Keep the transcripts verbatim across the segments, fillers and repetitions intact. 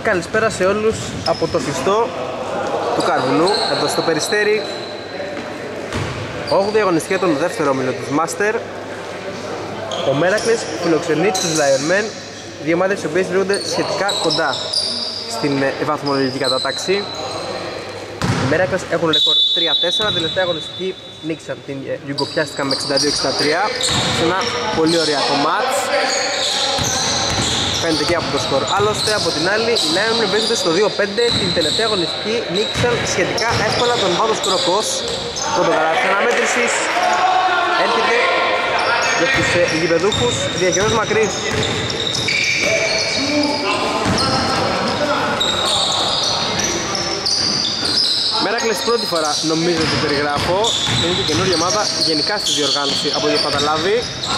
Καλησπέρα σε όλους από το κλειστό του Καρβουνού, εδώ στο Περιστέρι. όγδοη αγωνιστική των δεύτερο όμιλο της Master. Ο Μέρακλες φιλοξενεί τους Lion Men, δύο ομάδες οι οποίες βρίσκονται σχετικά κοντά στην βαθμολογική κατάταξη. Οι Μέρακλες έχουν ρεκόρ τρία τέσσερα, τελευταία αγωνιστική νίκησαν την Ιουγκοπιάστικα με εξήντα δύο εξήντα τρία σε ένα πολύ ωραίο μάτς. Φαίνεται και από το σκορ. Άλλωστε από την άλλη οι Lion Men βρίσκονται στο δύο πέντε, την τελευταία αγωνιστική νίκησαν σχετικά εύκολα τον Βάδος Κροκός. Πρωτογράφηση αναμέτρησης έρχεται για τους ε, γηπεδούχους, διαχειρός μακρύ. Μέρακλες πρώτη φορά νομίζω ότι περιγράφω, είναι και καινούργια ομάδα γενικά στη διοργάνωση από ό,τι έχω καταλάβει.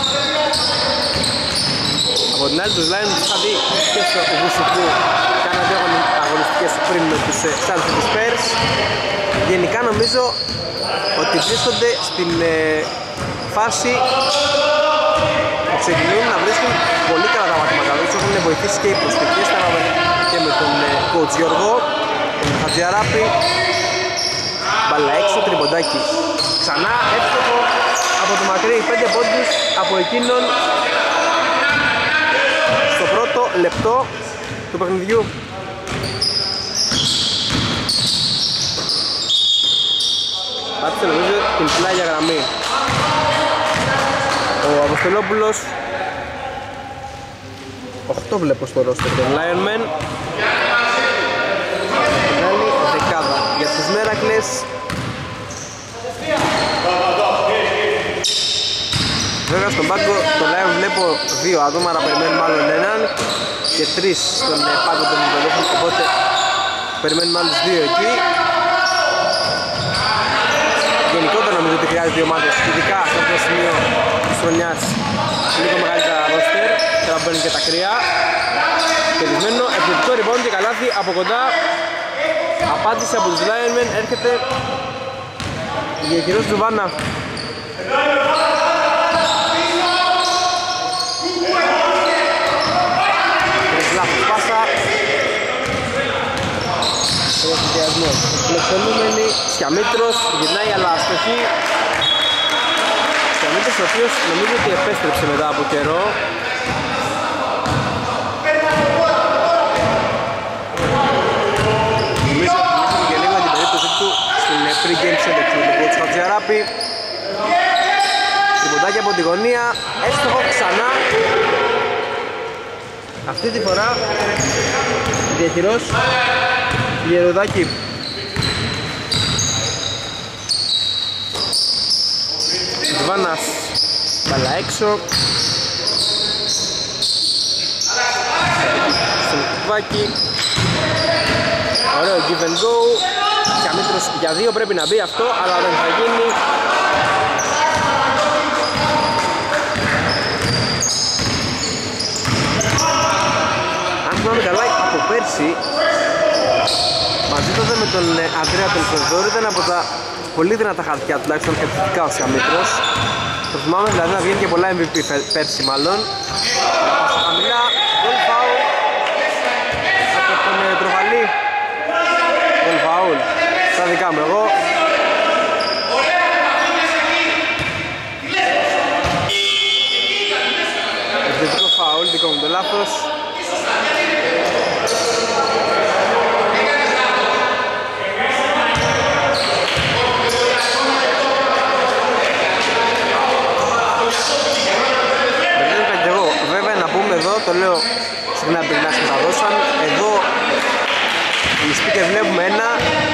Από την άλλη τους Lion τους είχα δει και στο Βουσουκού, κάνα δύο αγωνιστικές πριν με τους Στάλφοι της Πέρς. Γενικά νομίζω ότι βρίσκονται στην ε, φάση που ξεκινούν να βρίσκουν πολύ καλά τα μαθήματα τους. Έχουν βοηθήσει και οι προσθήκες, και με τον ε, coach Γιώργο, τον Χατζιαράπη. Μπαλά έξω, τριμποντάκι ξανά, εύστοχο από το μακρύ, πέντε πόντους από εκείνον στο πρώτο λεπτό του παιχνιδιού. Πάτησε νομίζω την πλάγια γραμμή ο Αποστολόπουλος. οκτώ βλέπω στο ρόστερ των Lion Men. Μεγάλη δεκάδα για τους Μέρακλες. Βέβαια στον πάγκο το Lion βλέπω δύο άτομα, αλλά περιμένουμε μάλλον έναν και τρεις στον πάγκο των Μηπεδόχων, οπότε περιμένουμε άλλους δύο εκεί. Γενικότερα νομίζω ότι χρειάζεται οι ομάδες, ειδικά σε αυτό το σημείο της χρονιάς, λίγο μεγαλύτερα ρόστερ και να μπαίνουν και τα κρύα. Κερδισμένο, επιθετικό rebound και καλάθι από κοντά. Απάντηση από τους Lion Men, έρχεται η διαχειρός του Βάνα. Λάθος πάσα. Ένας συνδυασμός. Φιλοξενούμενη, Σιαμήτρος, γυρνάει αλλά αστοχή. Σιαμήτρος ο οποίος νομίζω ότι επέστρεψε μετά από καιρό. Νομίζω ότι και λίγο την περίπτωση του στην pre-game συνέντευξη με τον coach Χατζιαράπη. Τριμποντάκι από τη γωνία, έστοχο ξανά. Αυτή τη φορά διαχειρός Γεροδάκη. Βάνας, μπαλά έξω. Στον κουβάκι. Ωραίο give and go. Σιαμήτρος για δύο πρέπει να μπει αυτό, αλλά δεν θα γίνει. Αν θυμάμαι καλά, από πέρσι μαζί τότε με τον Ανδρέα τον Φερδόρη ήταν από τα πολύ δυνατά χαρτιά, τουλάχιστον επιθετικά ο Σιαμήτρος. Το θυμάμαι δηλαδή να βγαίνει και πολλά εμ βι πι πέρσι μάλλον. Πάσα χαμηλά, γκολ φάουλ από τον Τροβαλή. Γκολ φάουλ, στα δικά μου εγώ. Επιθετικό φάουλ, δικό μου το λάθος. Εδώ το λέω συχνά πριν να συμμεταδώσαν. Εδώ οι speaker βλέπουμε ένα.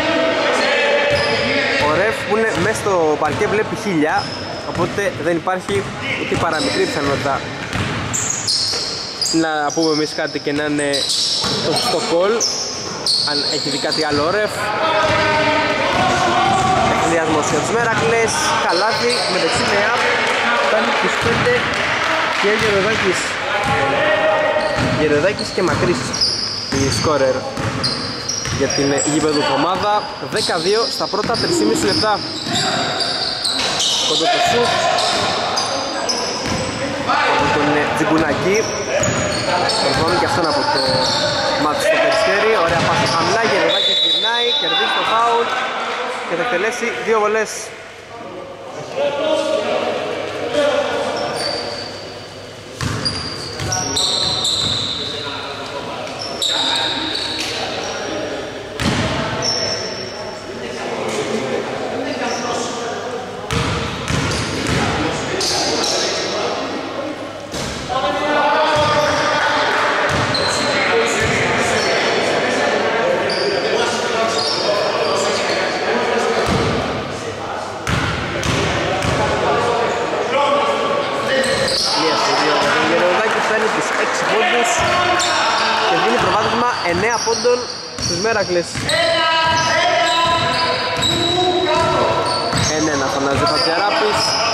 Ο ρεφ που είναι μέσα στο παρκέ βλέπει χίλια, οπότε δεν υπάρχει ούτε παραμικρή πιθανότητα να πούμε εμείς κάτι και να είναι το σωστό call, αν έχει δει κάτι άλλο ο ρεφ. Εκδιασμός για τους Μέρακλες, καλάθι με δεξί νέα, φτάνει τους πέντε και Γεροδάκης. Γεροδάκης και Μακρύς η σκόρερ για την γήπεδου ομάδα. Δεκαδύο στα πρώτα τρία και μισό λεπτά. Κοντό το σουτ από τον Τζιγκουνάκη. Τον θυμάμαι και αυτόν από το μάτι στο Περιστέρι. Ωραία πάση χαμηλά, Γεροδάκης γυρνάει, κερδίζει το φάουλ και θα εκτελέσει δύο βολές. Και δίνει προβάδισμα εννέα πόντων στους Μέρακλες. ένα ένα φωνάζει ο Πατζιαράπης.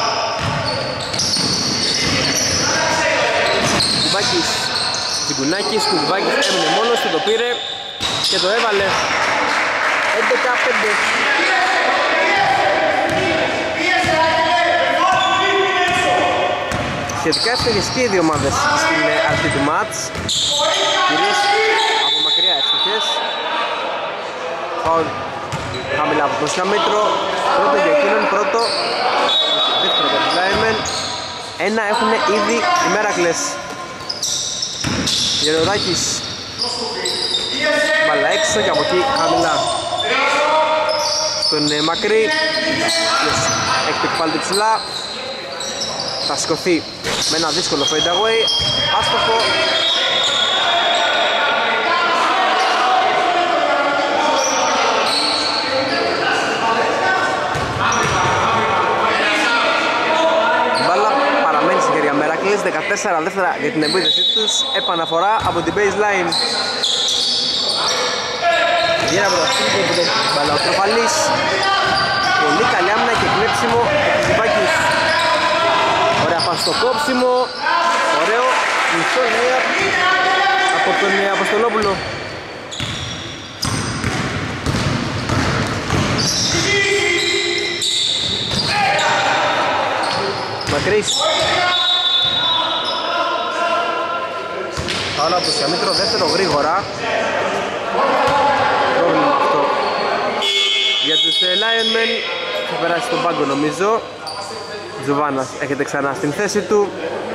Κουβάκης, Τζιγκουνάκης, Κουβάκης έμεινε μόνος του, το πήρε και το έβαλε. έντεκα πέντε. Σχετικά εύστοχες και οι δύο ομάδες στην αρχή του μάτς, κυρίως από μακριά εύστοχες. Φάουλ χαμηλά από τον Σκαμίτρο, πρώτο για εκείνον, πρώτο, δεύτερο για τους Λάιμεν. Ένα έχουν ήδη οι Μέρακλες. Γεροδάκης, μπάλα έξω και από εκεί χαμηλά στον Μακρύ, έχει πάλι του ψηλά. Θα σηκωθεί με ένα δύσκολο fade away, άστοχο. Μπάλα παραμένει στην κυρία Μέρακλης, δεκατέσσερα δεύτερα για την επίθεσή τους, επαναφορά από την baseline. Γύρα από τα στήλια που δεν μπάλα ο Τροφαλής. Πολύ καλή άμυνα και κλέψιμο από την Πάκης. Ωραία πας στο κόψιμο, ωραίο, μισό νέα από τον Αποστολόπουλο. Μακρύς. Τώρα από το Σιαμίτρο, δεύτερο γρήγορα. Πρόβλημα αυτό για τους Lionmen, θα περάσει στον πάγκο νομίζω. Τζοβάνας έχετε ξανά στην θέση του.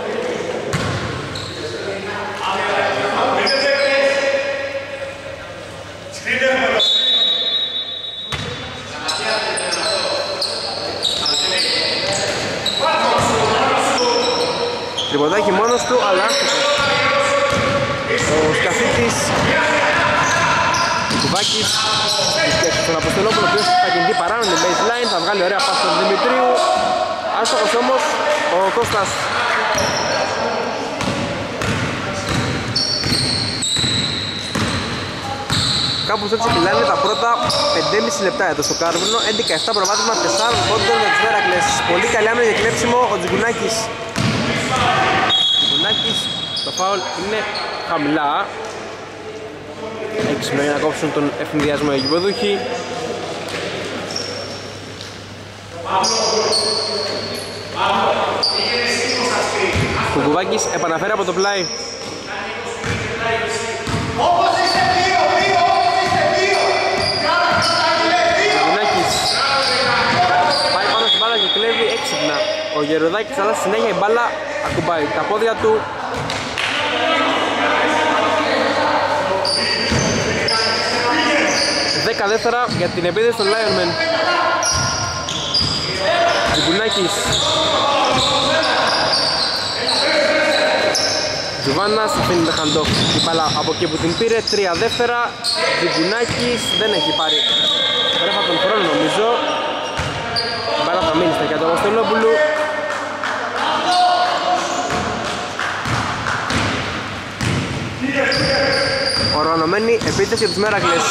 Τριποντάκι μόνος του, αλλά ο Σκαφίτης, ο Κουβάκης και τον Αποστολόπουλο, ο οποίος θα κινηθεί παράνομη baseline, θα βγάλει ωραία πάση στον Δημητρίου. Άστοχος όμως ο Κώστας. Κάπως έτσι μιλάνε τα πρώτα πέντε και μισό λεπτά εδώ στο Κάρβουνο. έντεκα επτά προβάδισμα τεσσάρων πόντων για τους Μέρακλες. Πολύ καλή άμυνα για κλέψιμο ο Τζιγκουνάκης. Τζιγκουνάκης, το φάουλ είναι χαμηλά. Έξυπνο για να κόψουν τον ευνηδιασμό οι γηπεδούχοι. Κουκουβάκης επαναφέρει από το πλάι. Κουκουνάκης πάει πάνω στην μπάλα και κλέβει έξυπνα. Ο Γεροδάκης αλλά στη συνέχεια η μπάλα ακουμπάει τα πόδια του. Δέκα δεύτερα για την επίθεση των Lionmen. Τζιγκουνάκης, Τζουβάνας αφήνει το hand-off η μπάλα από εκεί που την πήρε. Τρία δεύτερα. Τζιγκουνάκης δεν έχει πάρει ρέφα τον χρόνο νομίζω. Η μπάλα θα μείνει στα χέρια του Αποστολόπουλου. Οργανωμένη επίθεση από τους Μέρακλες.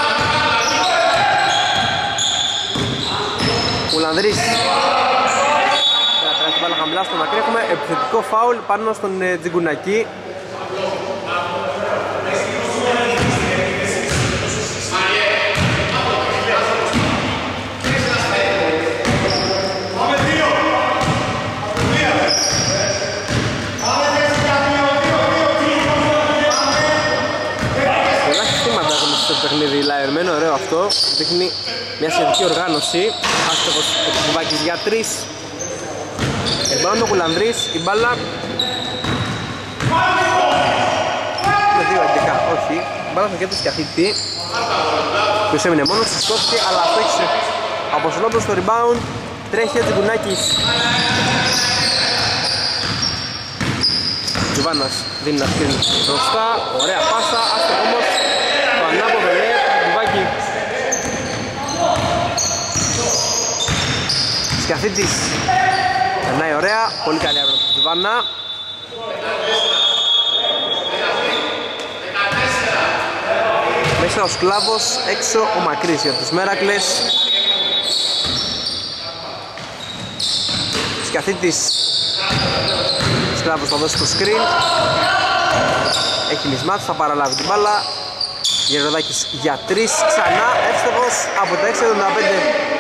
Ουλανδρής θα περάσει την μπάλα χαμηλά στο μακρύ. Έχουμε επιθετικό φάουλ πάνω στον Τζιγκουνακή. αυτό, δείχνει μια σχετική οργάνωση. Άστοχος ο Κουβάκης για τρεις. Εμπάνω ο Κουλανδρής, η μπάλα με δύο έντεκα, όχι. Η μπάλα στο κέντρο Σκιαθίτη, ποιος έμεινε μόνος, σηκώθηκε αλλά απέξε από Σολόμπρος στο rebound. Τρέχει ο Τζιγκουνάκης. Τζιβάνας δίνει ένα σκριν μπροστά, ωραία πάσα, άστοχο όμως το ανάποδο λέει του Κουβάκη. Σκιαθίτης περνάει ωραία, πολύ καλή άβρα του Τζιβάνα. Μέσα ο Σκλάβος, έξω ο Μακρύς για τους Μέρακλες. Σκιαθίτης, Σκλάβος θα δώσει το screen. Έχει μισμάτς, θα παραλάβει την μπάλα. Γεροδάκης για τρεις, ξανά εύστοχος από τα έξι εβδομήντα πέντε.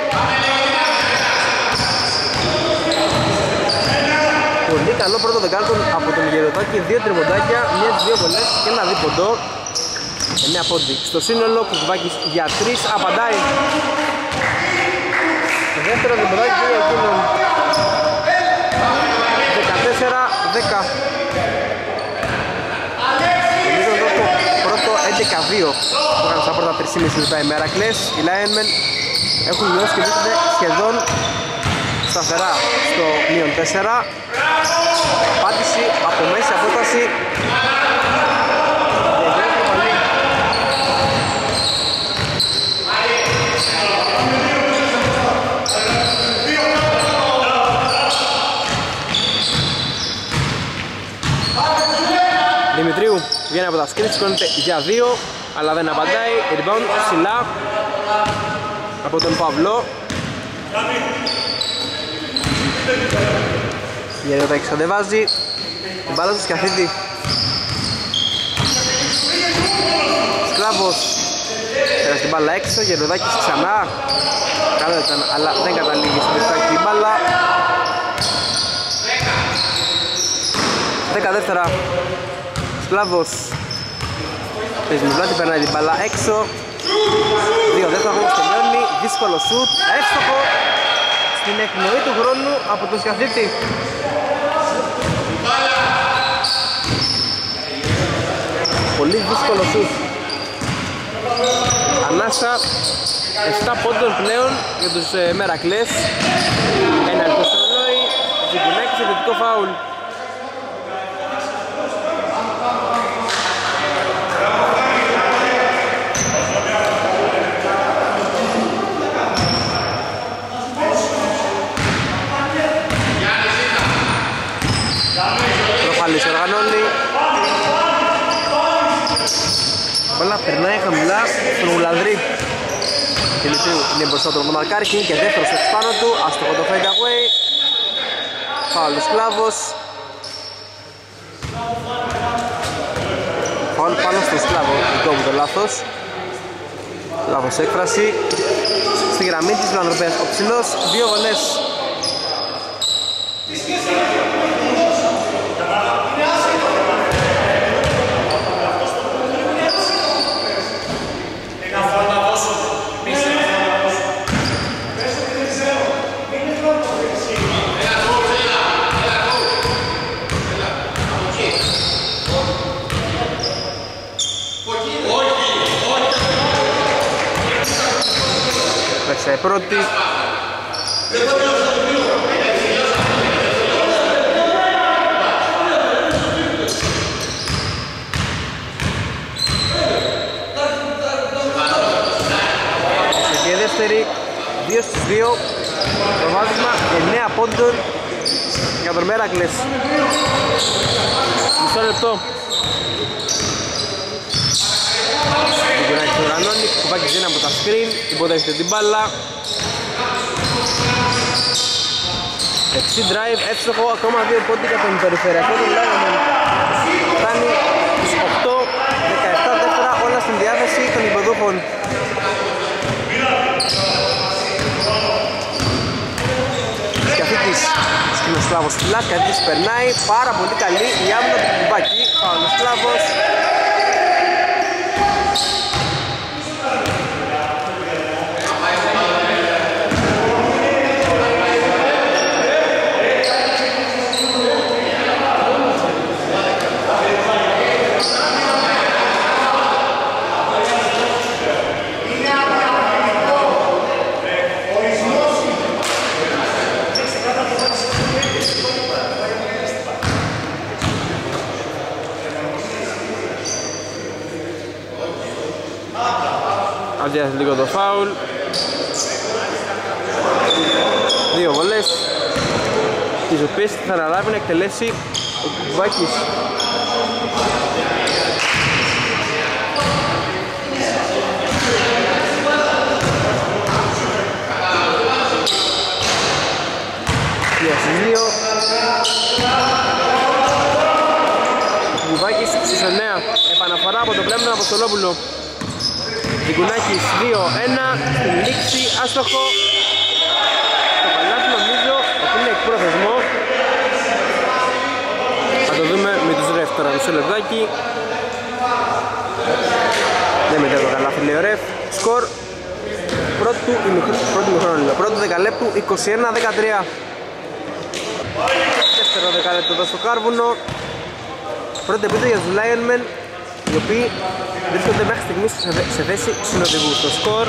Πολύ καλό πρώτο δεκάλεπτο από τον Γεροδάκη, δύο τριμποντάκια, μία τις δύο βολές και ένα δίποντο. εννέα πόντι στο σύνολο, Κουκουβάκης για τρεις, απαντάει. Το δεύτερο τριμποντάκι για εκείνον. δεκατέσσερα δέκα. Νομίζω εδώ το πρώτο έντεκα δύο που είχαν στα πρώτα τρία και μισό λεπτά οι Μέρακλες. Οι Lionmen έχουν μειώσει και βρίσκονται σχεδόν σταθερά στο μείον τέσσερα. Απάντηση από μέση απόσταση. Δημητρίου βγαίνει από τα σκριν, σηκώνεται για δύο, αλλά δεν απαντάει. Rebound ψηλά από τον Παυλό. Γεροδάκης κατεβάζει την μπάλα του Σκιαθίτη. Σκλάβος πέρασε την μπάλα έξω, Γεροδάκης ξανά. Καλό ήταν, αλλά δεν καταλήγει στην πιστάκη την μπάλα. δέκα δεύτερα. Σκλάβος παίζει με πλάτη, περνάει την μπάλα έξω. Δύο δεύτερα όμως τελειώνει, δύσκολο σουτ, εύστοχο στην εκπνοή του χρόνου από τον Σκιαθίτη. Πολύ δύσκολο σουτ. Ανάσα επτά πόντων πλέον για τους ε, Μέρακλες. Ένα λεπτό στο ρολόι, Τζιγκουνάκης, επιθετικό φάουλ. Προφάλης οργανώνει. Μπάλα περνάει χαμηλά στον Ουλανδρή. Δημητρίου είναι μπροστά του μαρκάρι και δεύτερος εξ πάνω του. Άστοχο το fade away. Φάουλ ο Σκλάβος. Φάουλ πάνω στον Σκλάβο. Δικό μου το λάθος. Λάθος έκφραση. Στη γραμμή της Λανδροπέας ο ψηλός. Δύο βολές. Σε πρώτη. Και δεύτερη, δύο στις δύο. Προβάδισμα εννέα πόντων για τον Μέρακλες. Μισό λεπτό. Τον οργανώνει, Κουβάκης δίνει από τα screen, υποδέχεται την μπάλα. Δεξί drive, εύστοχο, ακόμα δύο πόντι για τον περιφερειακό του Lionmen. Φτάνει στους οκτώ δεκαεπτά δεύτερα, όλα στην διάθεση των υποδούχων. Σκιαθίτης, σκηνοσκλάβος ψηλά, Σκιαθίτης περνάει, πάρα πολύ καλή η άμυνα του Κουβάκη. Πάω Σκλάβος. αδειάζει λίγο το φάουλ. Δύο βολές, τις οποίες θα αναλάβει να εκτελέσει ο Κουκουβάκης. Δύο στις δύο. Ο Κουκουβάκης στους εννέα. Επαναφορά από το πλέμμα του Αποστολόπουλο. Δικουνάκης δύο ένα. Στην λήξη άστοχο. Το παλάτι νομίζω ότι είναι εκπρόθεσμο. Θα το δούμε με τους ρεφ τώρα, μισό λεπτάκι. Δεν μετράει το καλάθι, λέει ο ρεφ. Σκορ πρώτου ημιχρόνου, πρώτου δεκαλέπτου είκοσι ένα δεκατρία. Δεύτερο δεκαλέπτο εδώ στο Κάρβουνο. Πρώτο επίπεδο για τους Lionmen, οι οποίοι βρίσκονται μέχρι στιγμής σε θέση συνοδηγού. Στο σκορ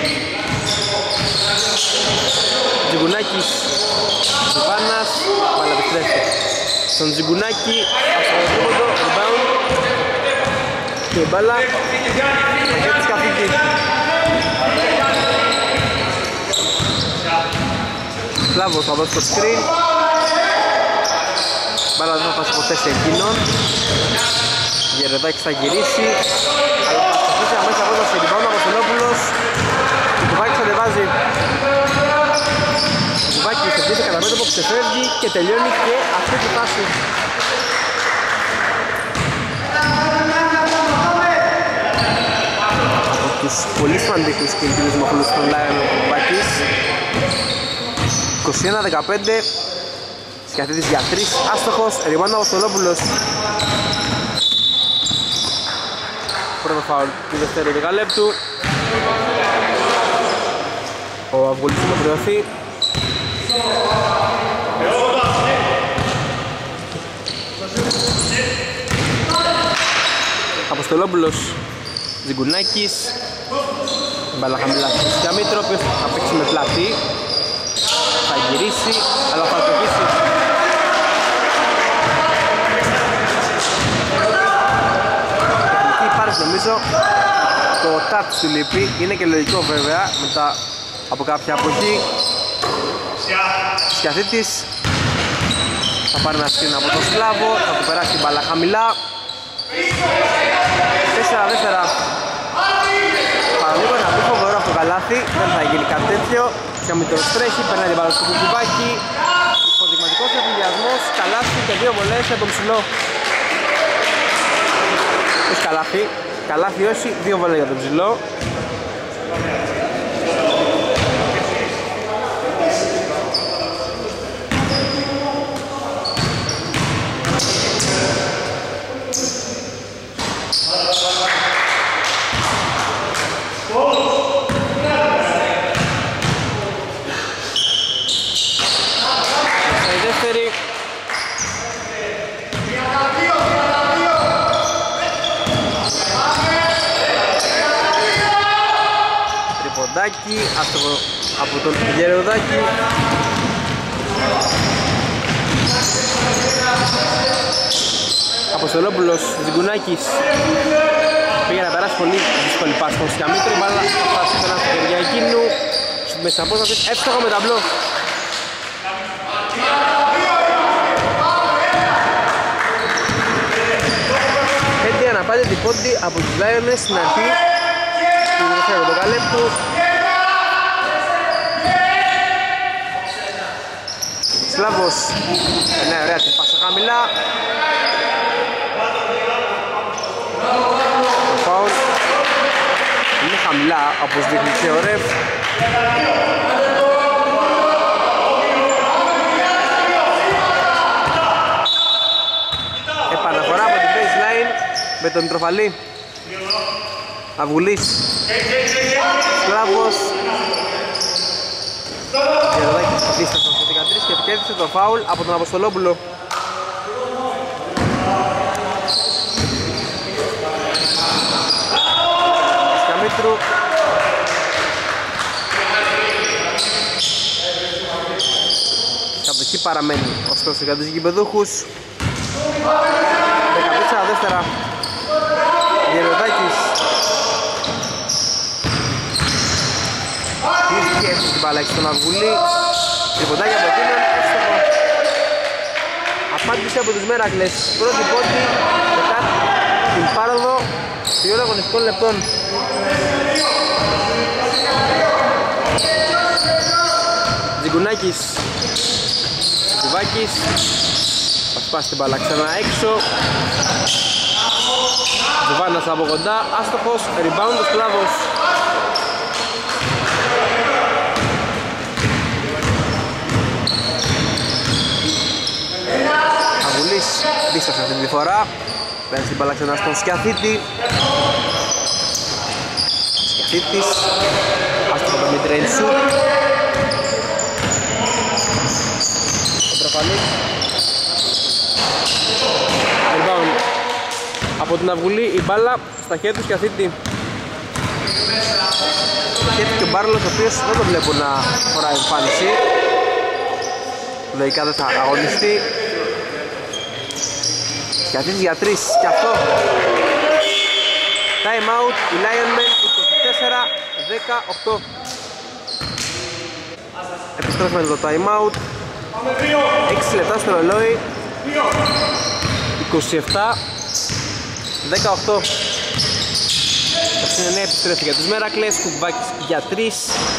Τζιγκουνάκης, Ζουβάνας, μπάλα επιστρέφει στον Τζιγκουνάκη, αυτοδοτρίποντο, rebound και η μπάλα πακέτης καθήκη. Σλάβος θα δώσει το screen, μπάλα δεν θα πάσει ποτέ σε εκείνον. Γερεδάκης θα γυρίσει, αλλά θα ασκηθεί αμέσως από το rebound από Θελόπουλος. Ο Κουβάκης ανεβάζει. Ο Κουβάκης επίθεση κατά μέτωπο που ξεφεύγει και τελειώνει και αυτή τη φάση. Από τους πολύ σημαντικούς κινητήρους μοχλούς των Lion ο Κουβάκης. είκοσι ένα δεκαπέντε. Σκιαθήτης για τρεις, άστοχος, rebound από Θελόπουλος. Πρώτο φάουλ του δεύτερου δεκαλέπτου. Ο Αυγολής θα προωθεί. Αποστολόπουλος, Ζιγκουνάκης. Μπάλα χαμηλά στο Σκιαμήτρο, ο οποίος θα παίξει με πλάτη. Θα γυρίσει, αλλά θα αρκετήσει. Τεχνική υπάρχει νομίζω. Το touch του λείπει, είναι και λογικό βέβαια μετά από κάποια αποχή. Σκιαθήτης θα πάρει ένα σκριν από τον Σλάβο, θα του περάσει την μπάλα χαμηλά. τέσσερα δεύτερα. Παραλίγο να πει φοβερό αυτό το καλάθι, δεν θα γίνει κάτι τέτοιο. Σκιαμήτρος τρέχει, περνάει την μπάλα στο Κουκουβάκι. Υποδειγματικός εφηδιασμός, καλάθι και δύο βολές για τον ψηλό. Όχι καλάθι, καλάθι όχι, δύο βολές για τον ψηλό. Τριποντάκι, άστοχο από τον Γεροδάκη. Αποστολόπουλος, Ζιγκουνάκης. Πήγε να περάσει πολύ δύσκολη πάση στον Σκιαμήτρο. Η μπάλα θα φτάσει πέρα στα χέρια εκείνου. Με στην απόσταση, εύστοχο με ταμπλό. Πέντε αναπάντητη πόντι από τους Lions στην αρχή του δεύτερου δεκαλέπτου. Σλάβος, ναι, ωραία την πάσα χαμηλά. Το φάουλ είναι χαμηλά όπως δείχνει και ο ρεφ. Επαναφορά από την baseline με τον Τροφαλή. Αυγουλής, Σλάβος. Γεροδάκης αντίστασαν στο δεκατρία και επικέρδισε το φάουλ από τον Αποστολόπουλο. Σκαμήτρου. Κατοχή παραμένει ωστόσο για τους γηπεδούχους. δεκατέσσερα δεύτερα. Γεροδάκης. μπάλα έχει στον Αυγουλή. Τριποντάκι από εκείνον, εύστοχο. Απάντηση από τους Μέρακλες. Πρώτη πόντη μετά την πάροδο τριών αγωνιστικών λεπτών. Τζιγκουνάκης, Κουβάκης, θα σπάσει την μπάλα ξανά έξω. Ζουβάνας από κοντά, άστοχος, rebound ο Σκλάβος. Αγουλής, δίστασε αυτή τη φορά. Παίρνει την μπάλα ξανά στον Σκιαθίτη. Σκιαθίτης, άστοχο το mid-range shoot. Κοντραφαλής. Rebound από την Αυγουλή, η μπάλα στα χέρια του Σκιαθίτη. Σκέφτηκε ο Μπάρλος, ο οποίος δεν το βλέπω να φοράει εμφάνιση. Λογικά δεν θα αγωνιστεί. Σκιαθίτης για τρεις και αυτό. Time out, η Lionmen είκοσι τέσσερα δεκαοκτώ. Επιστρέφουμε το time out. έξι λεπτά στο ρολόι. είκοσι επτά δεκαοκτώ. Είναι νέα επιστρέφει για τους Μέρακλες. Κουμπάκης για τρεις.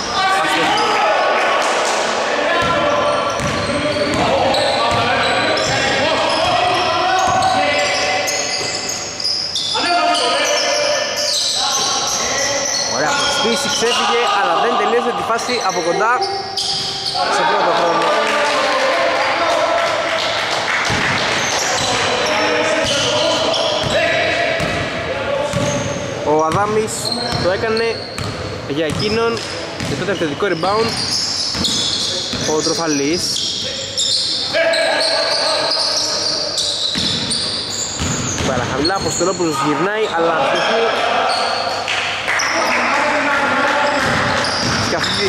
Ωραία, προσπίση ξέφυγε, αλλά δεν τελείωσε τη φάση από κοντά σε πρώτο χρόνο. Ο Αδάμης το έκανε για εκείνον και τότε επιθετικό rebound ο Τροφαλής. Παραχαμηλά, Αποστολόπουλος γυρνάει, αλλά αστοχή. Σκαφτής.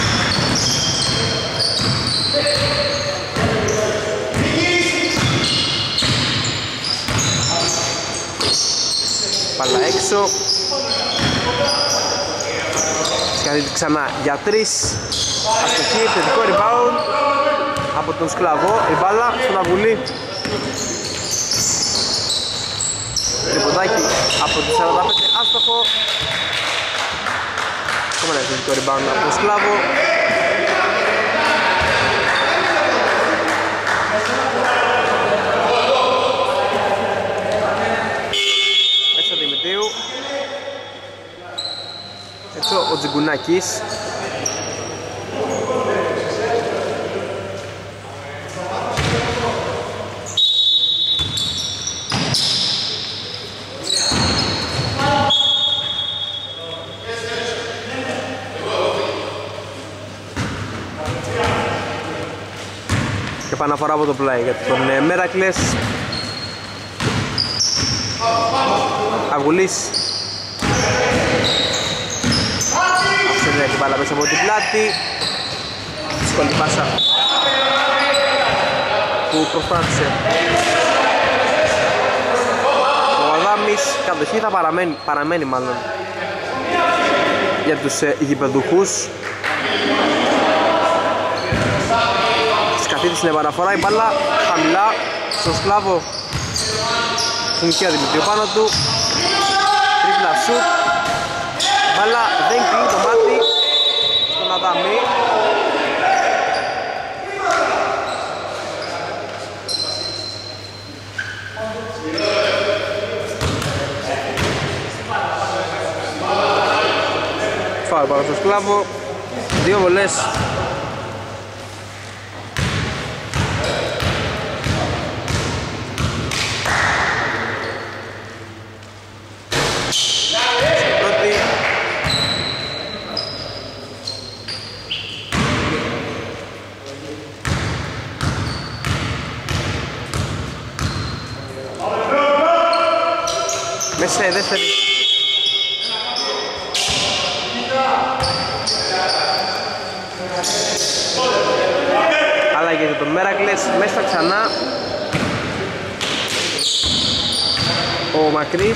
Πάλα έξω. Σκαφτής ξανά για τρεις. Αστοχή, θετικό rebound από τον Σκλαβό. Η μπάλα στον Αυγουλή. Τριποντάκι από τη σαράντα πέντε, άστοχο. Ακόμα ένα θετικό rebound από τον Σκλάβο. Μέσα Δημητρίου. Έξω ο Τζιγκουνάκης. Επαναφορά από το πλάι για τον ε, Μέρακλες. Αυγουλής. Αφήνει την μπάλα μέσα από την πλάτη. Δύσκολη πάσα που προσπάθησε ο Αδάμης. Κατοχή θα παραμένει, παραμένει μάλλον για τους ε, γηπεδούχους. Σκαφίτης στην επαναφορά, η μπάλα χαμηλά στον Σκλάβο. Στην οικία Δημητρίου πάνω του. Τρίπλα σουτ. Η μπάλα δεν κλείνει το μάτι στον Αδάμι. Φάουλ πάνω στον Σκλάβο. Δύο βολές. Μέσα η δεύτερη. Άλλαγε για τον Μέρακλες, μέσα ξανά ο Μακρύς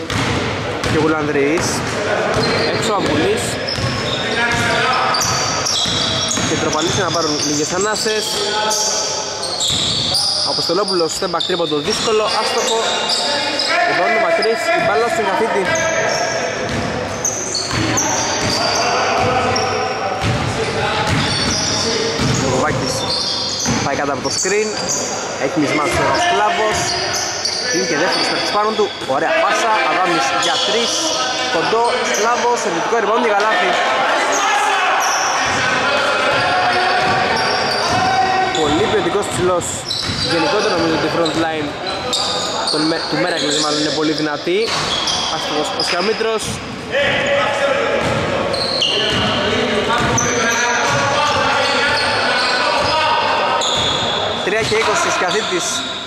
και ο Γουλανδρής. Έξω Αμπουλής. και τροπαλίσουν να πάρουν λίγες ανάσες. Ο Αποστολόπουλος step back τρίποντο δύσκολο, άστοχο. Εμπάνω μακρύς, η μπάλα στον καθήτη. Ο Βουβάκης πάει κάτω από το screen, έχει μισμάσει ο Σκλάβος. Είναι και δεύτερος παίκτης πάνω του, ωραία πάσα, Αδάμις για τρεις. Κοντό, Σκλάβος, ενδυτικό rebound για γαλάφι. Πολύ ποιοτικός ψηλός. Γενικότερα νομίζω ότι η front line του Μέρακλης μάλλον είναι πολύ δυνατή. Άστοχος ο Σιαμήτρος. τρία και είκοσι ο Σκαθήτης.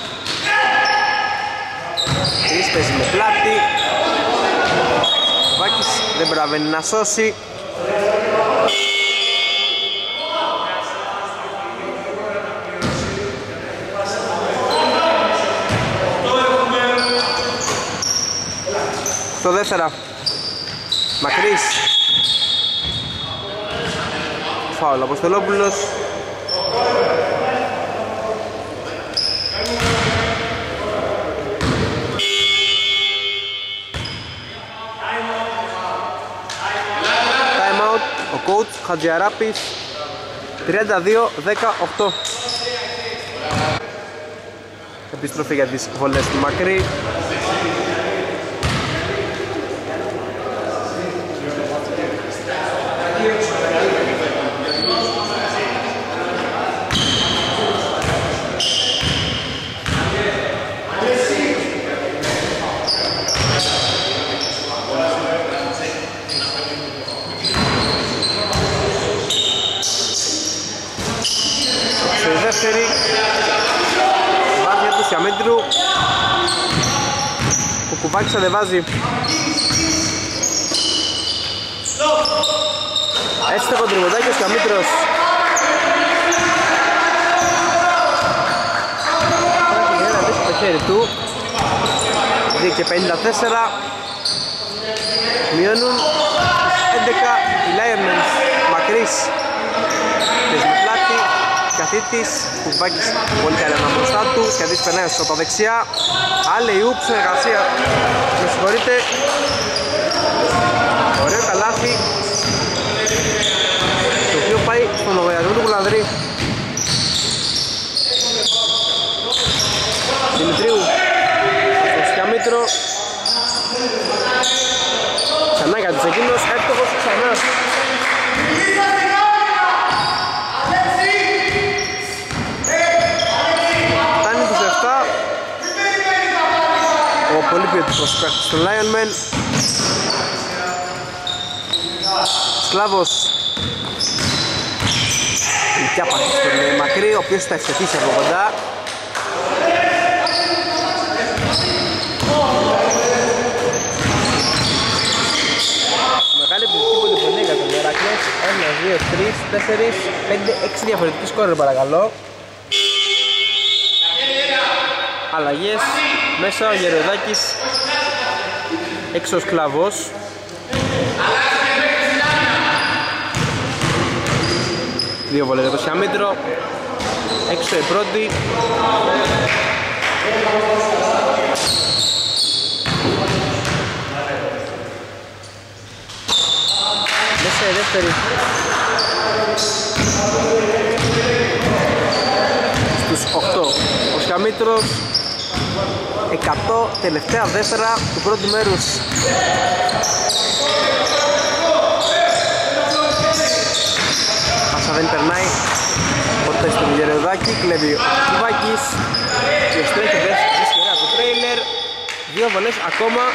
Τρεις παίζει με πλάτη. Ο Βάκης δεν προλαβαίνει να σώσει. Στο δεύτερα μακρύς φάουλ Αποστολόπουλος. Time out ο coach Χατζιαράπης. Τριάντα δύο δεκαοκτώ. Επιστροφή για τις βολές του Μακρύ. Βάζει του Σιαμέντρου. Ο Κουβάκης ανεβάζει. Έστεχο τριβοντάκι ο Σιαμέντρος. Πρέπει να δείξει το χέρι του. δύο και πενήντα τέσσερα. Μειώνουν έντεκα οι Lions. Μακρύς. Καθήτης, Κουβάκης πολύ καλά μπροστά του. Καθήτης περνάει στο τα δεξιά. Άλλη ουπ συνεργασία. Με συγχωρείτε. Ωραίο καλάθι. Το οποίο πάει στον λογαριασμό του Κουλανδρή. Δημητρίου στο Σκιαμήτρο. Ξανά για τους εκείνος. Έκτοχος ξανά. Ο πολύ ποιοτικός παίκτης του Lionman. Σκλάβος. Η κιάπα στον Μακρύ, ο οποίος θα ευθετήσει από κοντά. Μεγάλη επιθετική πολυφωνία για τον Μερακλές. ένα, δύο, τρία, τέσσερα, πέντε, έξι διαφορετικοί σκόρερ παρακαλώ. Αλλαγές, μέσα ο Γεροδάκης, έξω ο Σκλάβος. Δύο βολές για το Σιαμήτρο, έξω η πρώτη. Μέσα η δεύτερη. Στους οκτώ ο Σιαμήτρος. εκατό τελευταία δεύτερα του πρώτου μέρους. Πάσα δεν περνάει ποτέ στον Γεροδάκη, κλέβει ο Κουβάκης και στρέφει δυσκολία το τρέιλερ. Δύο βολές ακόμα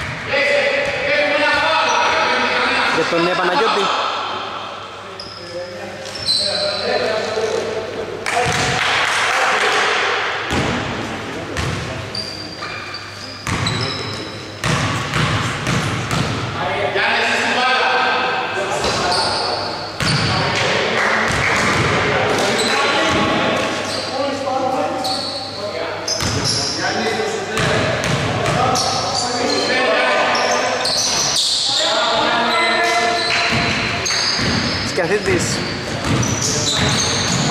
για τον Παναγιώτη. Καθήτης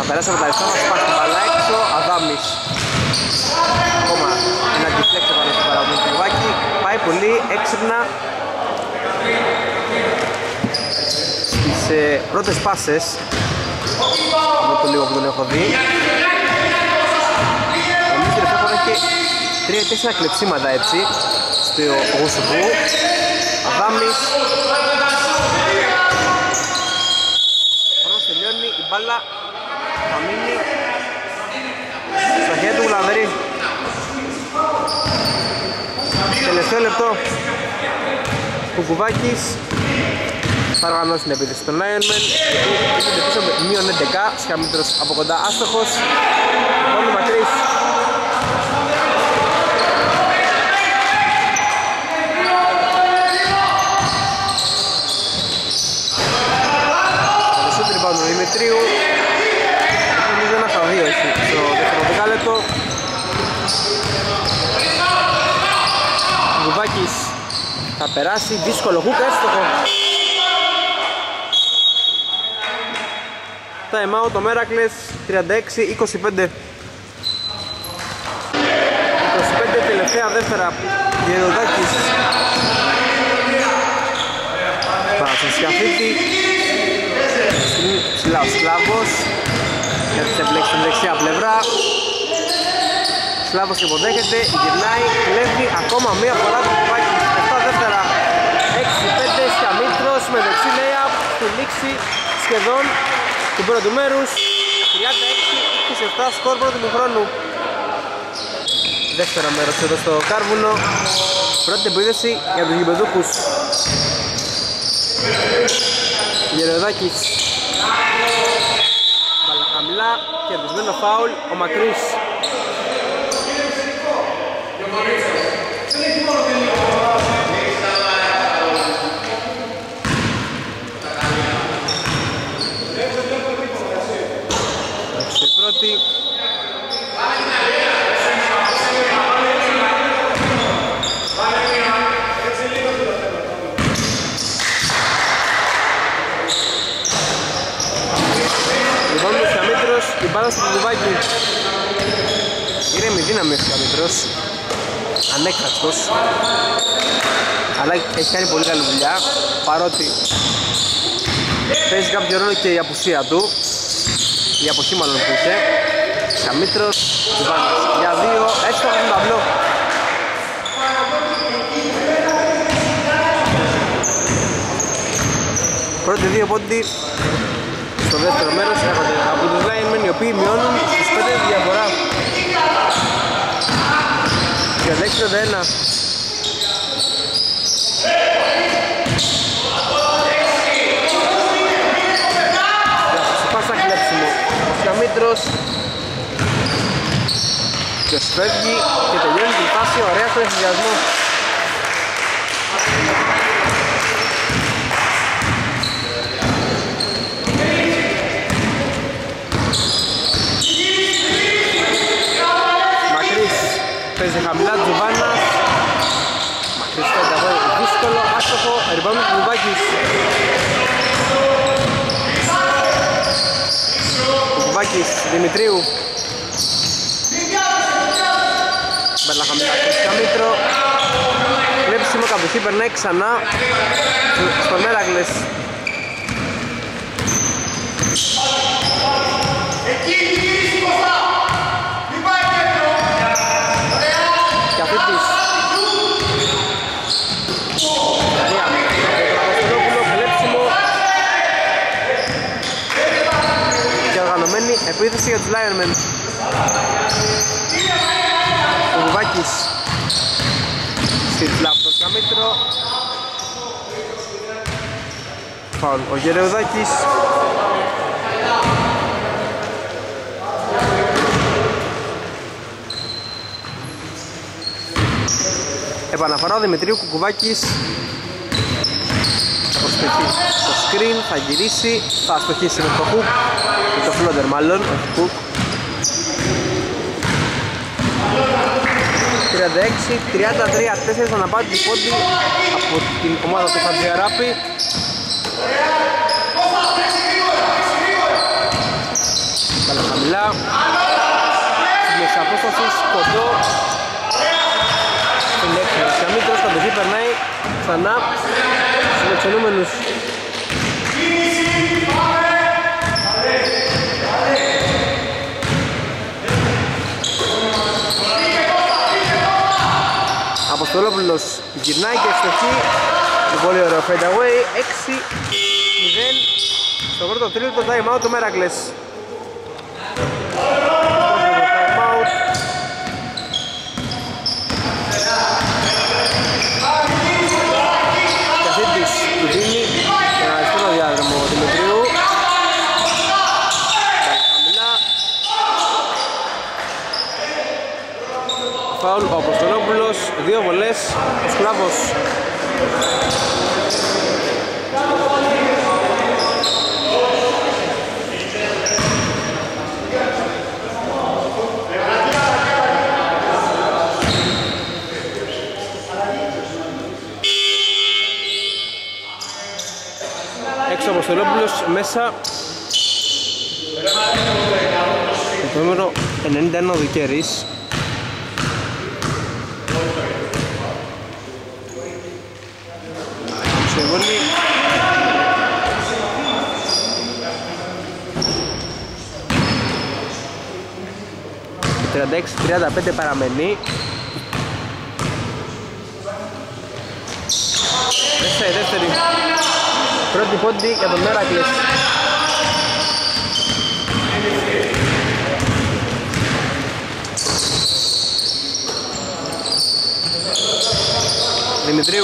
περάσει από τα αριστερά μας, πάει την μπάλα έξω, Αδάμης. Ακόμα ένα deflect πάνω στο παράδειγμα του Κουβάκη, πάει πολύ έξυπνα στις ε, πρώτες πάσες από το λίγο που τον έχω δει. Ο Μίτρης έφερε και τρία τέσσερα κλεψίματα έτσι στο Γουσουβού. Αδάμης. Ο χρόνος τελειώνει, η μπάλα θα μείνει στα χέρια του Γουλανδρή. Τελευταίο λεπτό. Κουκουβάκης θα οργανώσει την επίθεση των Lionmen, γιατί είναι πίσω με μείον έντεκα, Σχαμήτρος από κοντά άστοχος, πολύ μακρύς. Το σούτ rebound του Δημητρίου, νομίζω ένα στα δύο έτσι, στο δεύτερο δεκάλεπτο. Κουκουβάκης θα περάσει, δύσκολο χουκ, έστοχο. Time out το Μέρακλες, τριάντα έξι είκοσι πέντε. είκοσι πέντε τελευταία δεύτερα, Γεροδάκης. Πάρα στον Σκαφίτη. Ψηλά ο Σλάβος. Έρχεται μπλέξει στην δεξιά πλευρά. Σλάβος υποδέχεται, γυρνάει, κλέβει ακόμα μία φορά το κουβάκι. επτά δεύτερα, έξι πέντε, Σκαμήτρος με δεξί layup στη λήξη σχεδόν του πρώτου μέρους. Τριάντα έξι είκοσι επτά σκορ πρώτου του χρόνου. Δεύτερο μέρος εδώ στο Κάρβουνο. Πρώτη επίδεση για τους γηπεδούχους. Γεροδάκης. Μπάλα χαμηλά, κερδισμένο φάουλ, ο Μακρύς. Πρώτη. Λοιπόν, ο Σκαμήτρος, η μπάλα στο Κουκουβάκι. Είναι με δύναμη ο Σκαμήτρος, ανέκραστος, αλλά έχει κάνει πολύ καλή δουλειά, παρότι παίζει κάποιο ρόλο και η απουσία του, η αποχή μάλλον που είχε. Σκαμήτρος, Τζιβάνας για δύο, έτσι το έχουν ταμπλό. Πρώτοι δύο πόντι στο δεύτερο μέρος έρχονται από τους Lionmen, οι οποίοι μειώνουν στις πέντε διαφορά. Και δέξει το ένα. Πάσα κλέψιμο. Ο Σκαμήτρος και σφεύγει και τελειώνει την φάση ωραία στο ενθουσιασμό. Μακρύς παίζει χαμηλά, Τζουβάνας. Μακρύς πέντε από δύσκολο, άστοχο, rebound του Κουβάκης. Κουβάκης, Δημητρίου. Μπέλα χαμηλά στο Σκαμήτρο. Κλέψιμο κατοχή, περνάει ξανά στον Μέρακλες. Καφίτης. Κλέψιμο. Και οργανωμένη επίθεση για τους Lionmen. Ο Κουβάκης στην πλάτη το Σκαμήτρο. Φάουλ ο Γερεουδάκης. Επαναφορά ο Δημητρίου, Κουκουβάκης. Θα προσποιηθεί το screen, θα γυρίσει, θα αστοχίσει με το hook, με το floater μάλλον, όχι hook. τριάντα έξι τριάντα τρία, τέσσερα αναπάντητη πόντι από την ομάδα του χαμηλά. Στην μεσαπόσταση κοντό. Στην έξοδο. Σιαμίτρος κατοχή περνάει ξανά στους εξονούμενους. Αποστολόπουλος γυρνάει και ευστοχή. Πολύ ωραίο fade away. έξι μηδέν στο πρώτο τρίτο. Time out του Μέρακλες. Time out. Καθήτης του δίνει ένα αριστερό διάδρομο Δημητρίου. Χαμηλά. Φάουλ ο Αποστολόπουλος. Δύο βολές. Ο Σκλάβος. Έξω ο Αποστολόπουλος, μέσα το νούμερο ενενήντα ένα ο Δικέρης. Ξεβόλη. τριάντα έξι τριάντα πέντε παραμένει. Μέσα η δεύτερη. Πρώτη πόντη για τον Μέρακλες. Δημητρίου.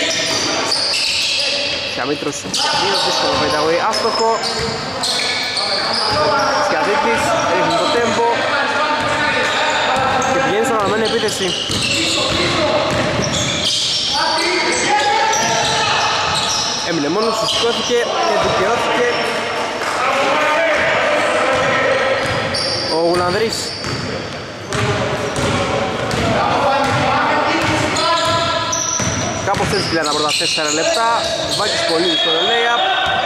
Σιαμίτρος. Δύο δύσκολο fade away. Άστοχο. Σκιαδίτης. Ρίχνει το τέμπο. Και πηγαίνει στην αναμένη επίθεση. Έμεινε μόνος του, σηκώθηκε και δικαιώθηκε ο Γουλανδρής. Κάπως έτσι πλέον τα πρώτα τέσσερα λεπτά. Βάκης πολύ στο lay-up.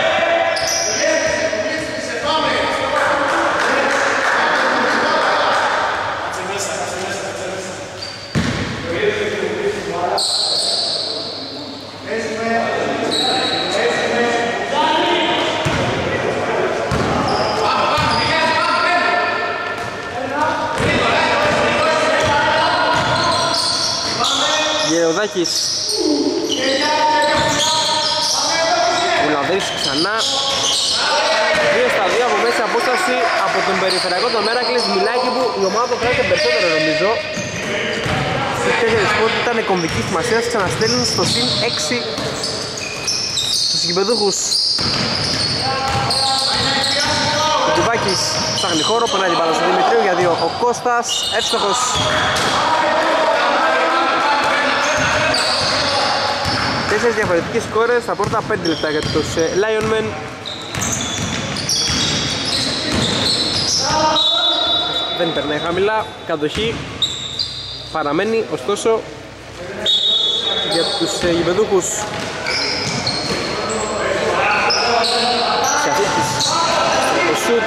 Γεωδάκης. Γουλανδρής ξανά. Δύο στα δύο από μέσα απόσταση από τον περιφερειακό τον Μέρακλες. Μιλάκι που η ομάδα του χρειάζεται περισσότερο νομίζω. Στις τέσσερις πόντου ήταν κομβική σημασία. Ξαναστέλνουν στο συν έξι στους γηπεδούχους. Ο Τουβάκης ψάχνει χώρο, περνάει την μπάλα στο Δημητρίου για δύο. Ο Κώστας εύστοχος. Τέσσερις διαφορετικές σκόρες στα πρώτα πέντε λεπτά για τους ε, Lionmen. Δεν περνάει χαμηλά, κατοχή παραμένει ωστόσο για τους ε, γηπεδούχους. Σιαθήτης, το σουτ.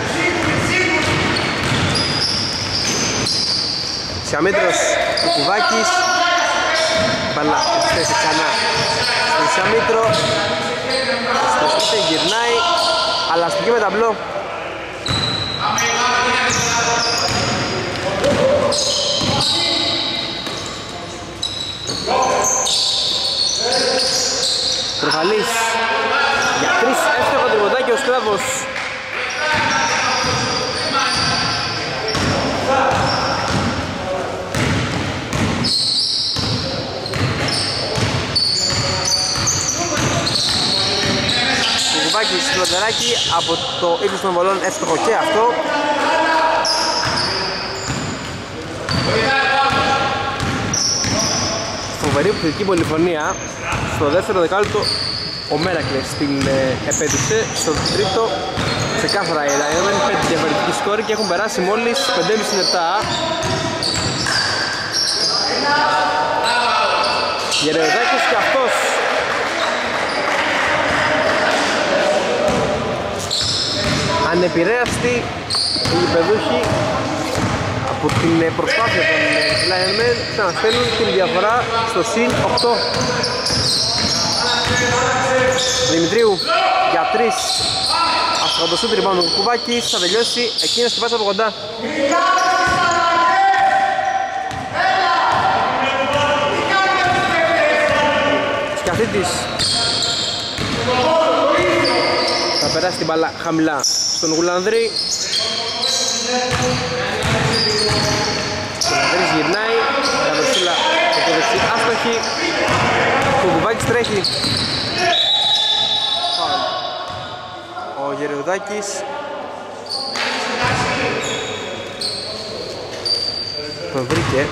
Σιαμίτρος, ο Κουβάκης. Μπαλά, επιστρέφει ξανά στον Σιαμίτρο. Στο σούτε γυρνάει, αλλά αστική με ταμπλό. Τροφαλής για τρεις, εύστοχο τριμποντάκι ο Σκλάβος. Κουβάκης φλοντεράκι από το ύψος των βολών, εύστοχο και αυτό. Φοβερή επιθετική πολυφωνία. Στο δεύτερο δεκάλεπτο ο Μέρακλες την ε, επέτυψε. Στο τρίτο ξεκάθαρα η Lionmen, πέντε διαφορετική σκόρη και έχουν περάσει μόλις πέντε και μισό λεπτά. Γεραιοδάκης και αυτός. Ανεπηρέαστη οι γηπεδούχοι από την προσπάθεια των Linemen ξαναστέλνουν την διαφορά στο συν οκτώ. Δημητρίου για τρεις. Αστραπτοσού τριμπάνω του Κουβάκης, θα τελειώσει εκείνος την πάσα από κοντά. Σκιαθίτης θα περάσει την μπάλα χαμηλά στον Γουλανδρή. Ο Γουλανδρής γυρνάει, κατευθύλα το δεξί άστοχη. Ο Κουβάκης τρέχει. Ο Γεραιουδάκης τον βρήκε.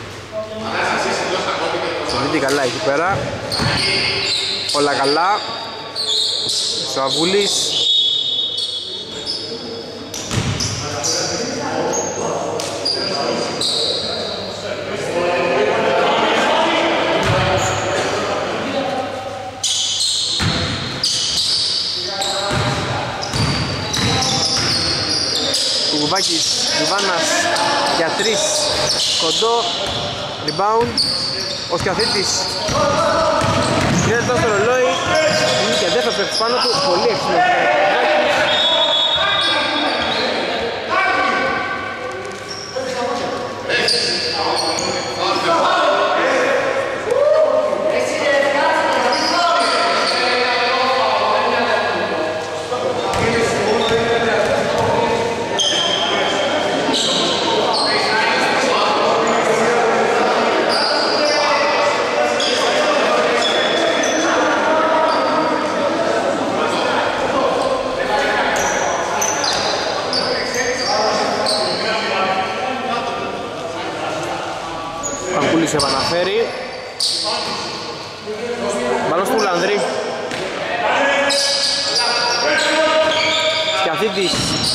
Τον βρήκε καλά εκεί πέρα. Όλα καλά. Ο Αβούλης. Κουβάκης, Γιουβάνας για τρεις, κοντό, rebound, ο Σκιαθίτης τριάντα λεπτά στο ρολόι, είναι και δεύτερο πέφτει πάνω του, πολύ έξυπνο. Σε επαναφέρει. Μπαλόν του Λανδρή. Σκιαθίτης.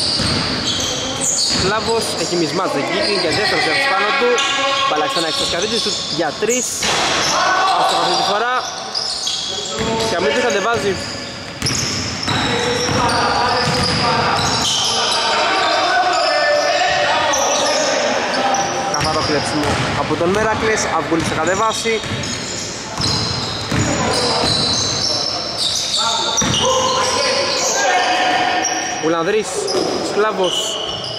Σλάβος έχει μισμάτς εκεί, κλείνει και δεύτερος για πάνω του. Μπαλά ξανά έξω Σκιαθίτης για τρεις. Αυτό αυτή τη φορά. Σκιαμίτης αντεβάζει. Κλέψιμο από τον Μεράκλες, Αυγούλης θα κατεβάσει. Ουλανδρής, Σκλάβος.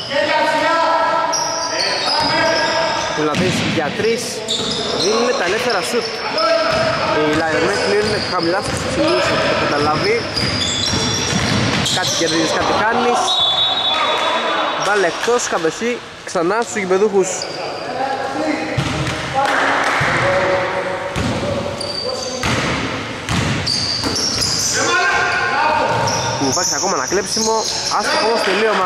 Ουλανδρής για τρεις, δίνουν τα ελεύθερα σουτ. Οι Linemen κλείνουν χαμηλά στους ψηλούς, το καταλάβει. Κάτι κερδίζεις, κάτι κάνεις. Μπάλα εκτός, κατοχή ξανά στους γηπεδούχους. Κουβάκης ακόμα ένα κλέψιμο, άστοχο όμως τελείωμα.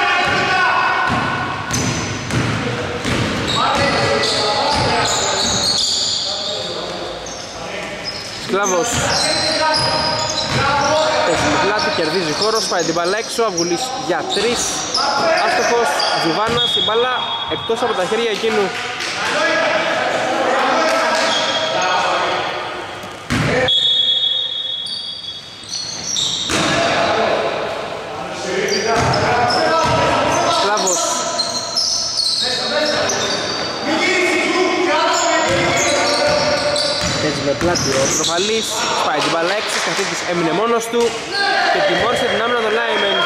Σκλάβος έχει την πλάτη, κερδίζει χώρος, πάει την μπάλα έξω, Αυγουλής για τρεις. Άστοχος, Ζουβάνας, η μπάλα εκτός από τα χέρια εκείνου. Σκλάβος. Έτσι με πλάτη ο Τροφαλής, πάει την μπάλα έξω, Σκαθίτης έμεινε μόνος του και τιμώρησε την άμυνα των Linemen.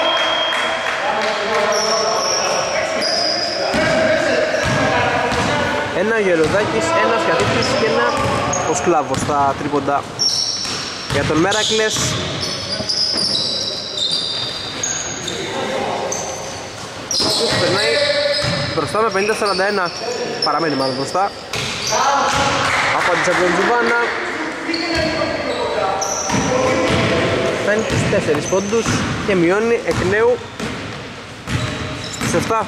Ένα ο Γεροδάκης, ένα ο Σκαθίτης και ένα ο Σκλάβος στα τρίποντα για τον Μέρακλες. Αυτός περνάει μπροστά με πενήντα σαράντα ένα, παραμένει μάλλον μπροστά. Απάντησε από τον Τζουβάνα. Φτάνει τους τέσσερις πόντους και μειώνει εκ νέου στους επτά.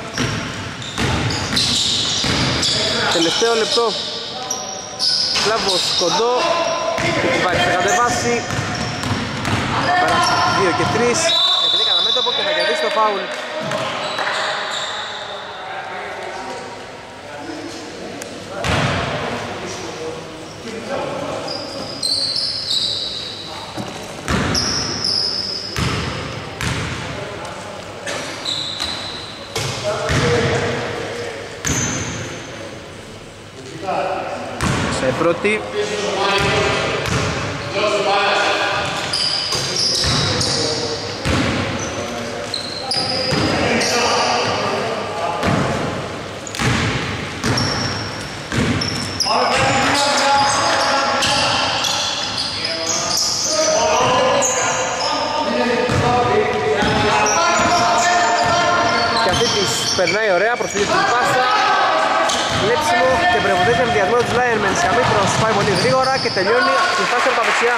Τελευταίο λεπτό. Σλάβος κοντό. Το κουβάκι θα κατεβάσει. Θα περάσει δύο και τρεις. Επειδή κατά μέτωπο και θα κερδίσει το φάουλ. σε πρώτη. Περνάει ωραία, προσφύγει στην πάσα, λέξιμο και πρεμβολίζει ενδιασμό του Λάιερμεν. Σαμίτρος πάει πολύ γρήγορα και τελειώνει τη φάση από τα δεξιά.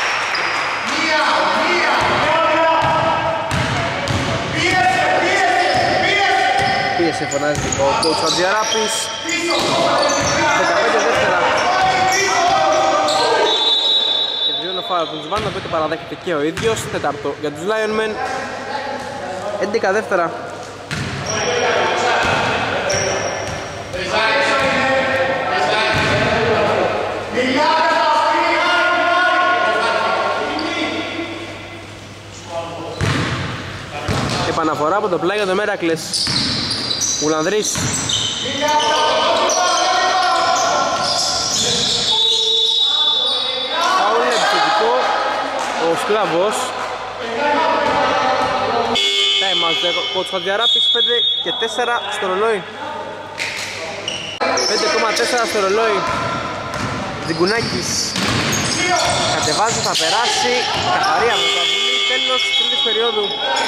Πίεσε φωνάζει ο coach Αντζιαράπης. δεκαπέντε δεύτερα. Και τελειώνει ο φάουλ του Τζουβάνα, το παραδέχεται και ο ίδιος. Τέταρτο για τους Λάιερμεν. έντεκα δεύτερα. Επαναφορά από το πλάι για το Μέρακλες. Ουλανδρής. Φάουλ επιθετικό. Ο Σκλάβος. Time out, ο Τσφαντιαράπης. Πέντε και τέσσερα στο ρολόι. πέντε κόμμα τέσσερα στο ρολόι. Τζιγκουνάκης κατεβάζει, θα περάσει. Καθαρή από το αβουλή. Τέλος τρίτης περίοδου.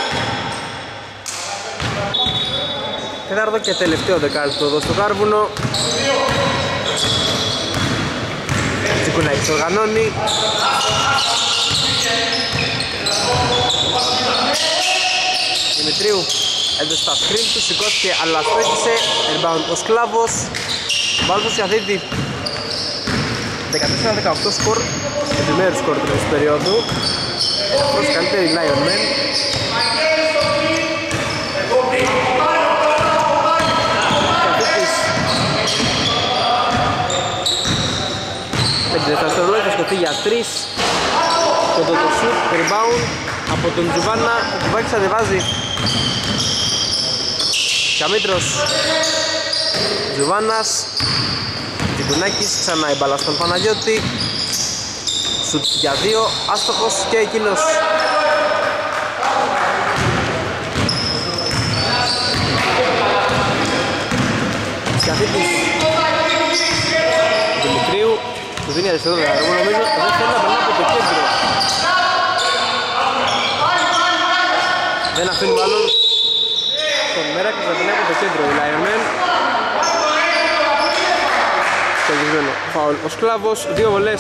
Τέταρτο και τελευταίο δεκάλεπτο εδώ στο Κάρβουνο. Τζιγκουνάκης οργανώνει. Δημητρίου έδωσε τα screen του, σηκώθηκε αλλά σπέτησε. Rebound ο Σκλάβος. Μπάλτος Ιαθήτη. δεκατέσσερα δεκαοκτώ σκορ. Επιμέρους σκορ του περίοδου. Ελαφρώς καλύτερη Lion Men. πέντε δευτερόλεπτα θα σκοτεί για τρεις. Το το shoot, rebound από τον Τζουβάνα. Ο Κουβάκης ανεβάζει. Καμίτρος. Τζουβάνας. Τζιγκουνάκης, ξανά η μπάλα στον Παναγιώτη. Σουτ για δύο, άστοχος και εκείνος. Σκαθήτης Δημητρίου, του δίνει αριστερό δεκαέργο, νομίζω δεν θέλει να περνά από το κέντρο. Δεν αφήνει μάλλον τον Μέρακλης να περνάει από το κέντρο η Lion Men. Τελειωμένο φάουλ ο Σκλάβος, δύο βολές.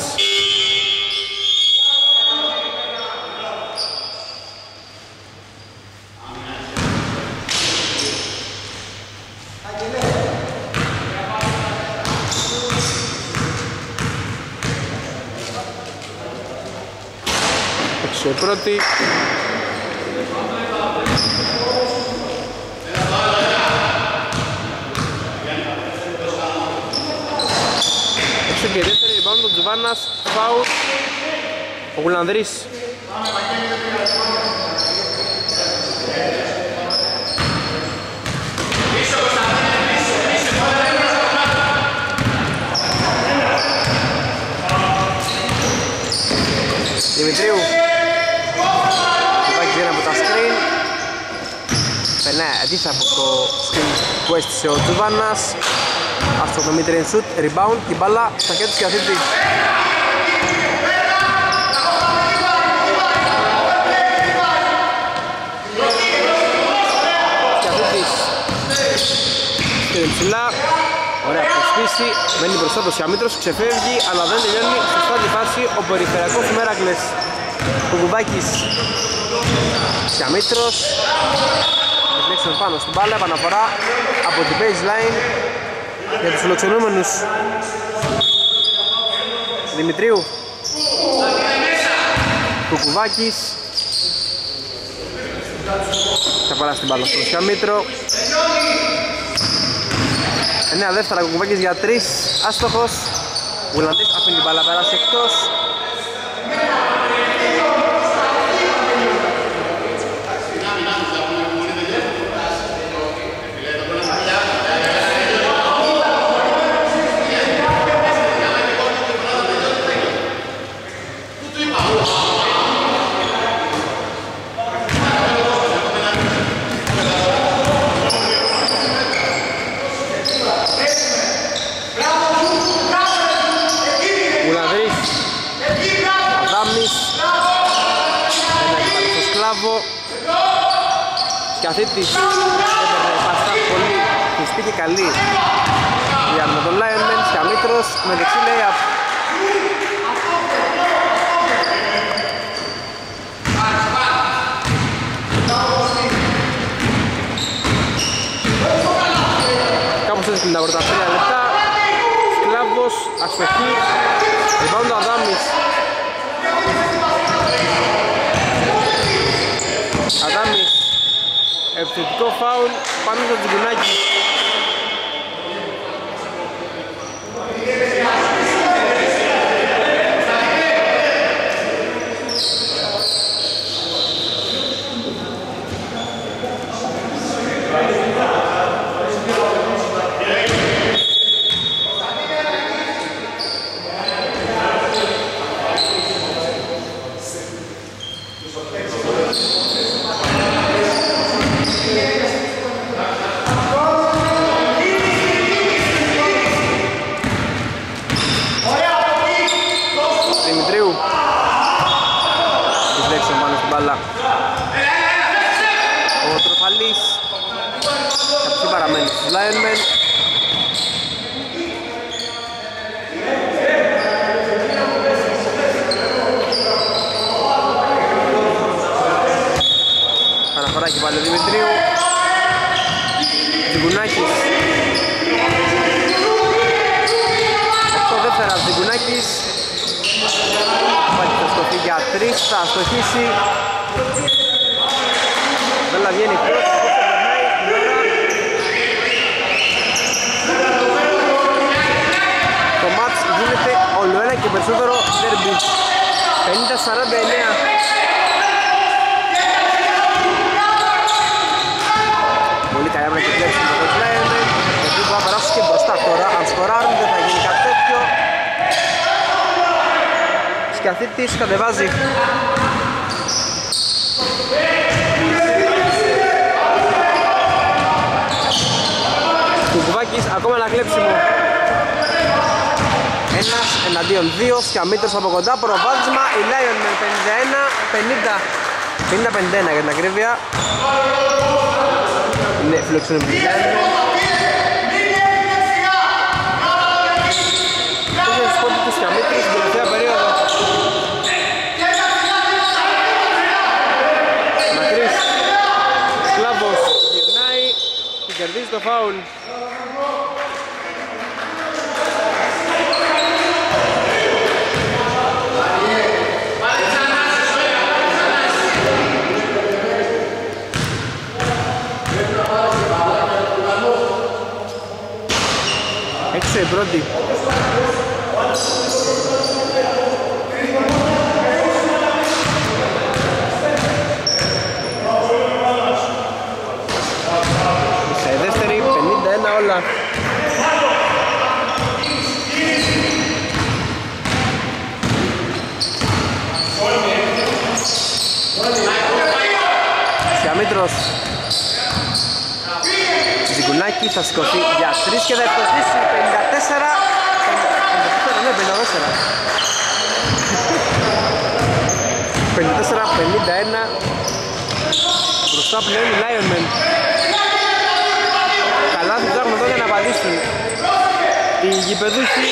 Έξω η πρώτη. Έξω και η δεύτερη, rebound τον Τζουβάνας, φάουλ ο Γουλανδρής. Δημητρίου υπάρχει γύρω από τα screen. Περνάει αντίθετα από το screen που έστησε ο Τζουβάνας. Αυτό το mid-range shoot, rebound και μπάλα στα χέρια του Σκιαθήτη. Σκιαθήτης στείλει ψηλά, ωραία προσπίση, μένει μπροστά το Σιαμίτρος, ξεφεύγει αλλά δεν τελειώνει σωστά τη φάση ο περιφερειακός του Μέρακλες. Κουκουβάκης, Σιαμίτρος, reflection πάνω στην μπάλα, επαναφορά από την baseline για τους φιλοξενούμενους. Δημητρίου, Κουκουβάκης, θα παράσει την μπάλα στον Σιαμίτρο. εννέα δεύτερα, Κουκουβάκης για τρεις, άστοχος. Γουλαντής αφήνει την μπάλα, περάσει εκτός. Σκιαθήτης έπαιρνε παστά πολύ χρηστή και καλή για με τον Lionman. Σκιαμήτρος με δεξί lay-up. Κάπως έτσι τα πρώτα τρία λεπτά. Σκλάβος, αστοχή, rebound ο Αδάμης. Αδάμης, επιθετικό φάουλ πάνω στο Τζιγκουνάκι. Ο Τροφαλής κατ' παραμένει στους Lionmen. Αναφοράκι πάλι ο Δημητρίου. Τζιγκουνάκης. οκτώ δεύτερα Τζιγκουνάκης. Πάλι θα στοχεί για τρεις, θα στοχίσει. Βέλα βγαίνει πρώτος, το μάτς γίνεται ολοένα και περισσότερο derby. πενήντα σαράντα εννέα. Πολύ καλή άμυνα και κλέψιμο με τον Lionman, γιατί θα περάσει και μπροστά τώρα. Αν σκοράρουν δεν θα γίνει κάτι τέτοιο. Σκιαθήτης κατεβάζει. Κουκουβάκης, ακόμα ένα κλέψιμο. Ένας εναντίον δύο, Σκιαμήτρος από κοντά, προβάδισμα. Η Lion με πενήντα ένα πενήντα. πενήντα πενήντα ένα για την ακρίβεια. Είναι φιλοξενούμενη. Τέσσερις πόντους του Σκιαμήτρου στην τελευταία περίοδο. Μακρύς, Σκλάβος γυρνάει και κερδίζει το φάουλ. Έξω η πρώτη. Σε δεύτερη, πενήντα ένα όλα. Σκιαμήτρος. Ζιγκουνάκη θα σηκωθεί για τρεις και θα εκτοστήσει. πενήντα τέσσερα, ναι, πενήντα τέσσερα. πενήντα τέσσερα πενήντα ένα. Μπροστά πλέον οι Lionmen. Καλά του ψάχνουν εδώ για να απαντήσουν οι γηπεδούχοι.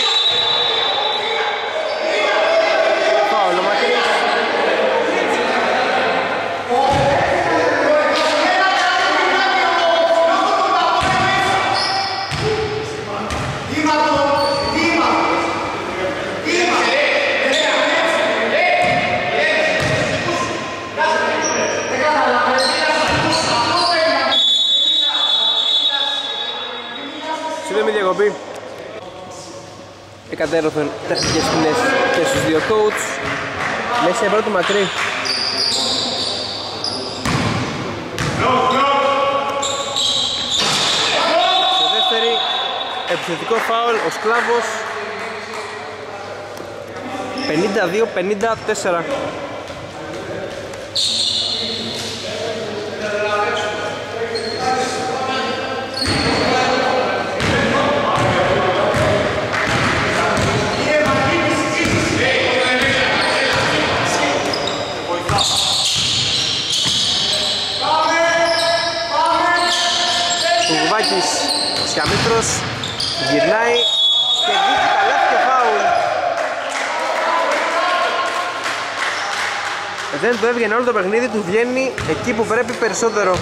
Φάουλο Μακρύς. Σύντομη διακοπή. Εκατέρωθεν τεχνικές σκηνές και στους δύο coach. Μέσα πρώτο Μακρύ. Σε δεύτερη, επιθετικό φάουλ ο Σκλάβος. πενήντα δύο πενήντα τέσσερα. δεν του έβγαινε όλο το παιχνίδι, του βγαίνει εκεί που πρέπει περισσότερο.